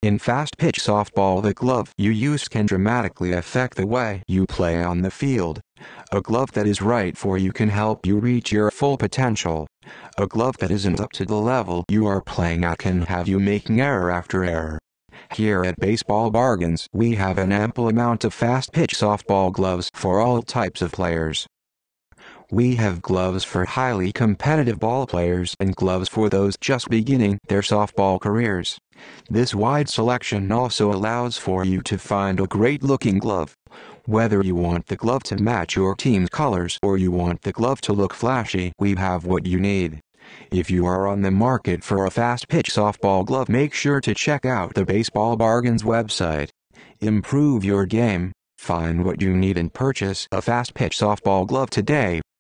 In fast-pitch softball, the glove you use can dramatically affect the way you play on the field. A glove that is right for you can help you reach your full potential. A glove that isn't up to the level you are playing at can have you making error after error. Here at Baseball Bargains, we have an ample amount of fast-pitch softball gloves for all types of players. We have gloves for highly competitive ball players and gloves for those just beginning their softball careers. This wide selection also allows for you to find a great-looking glove. Whether you want the glove to match your team's colors or you want the glove to look flashy, we have what you need. If you are on the market for a fast-pitch softball glove, make sure to check out the Baseball Bargains website. Improve your game, find what you need and purchase a fast-pitch softball glove today.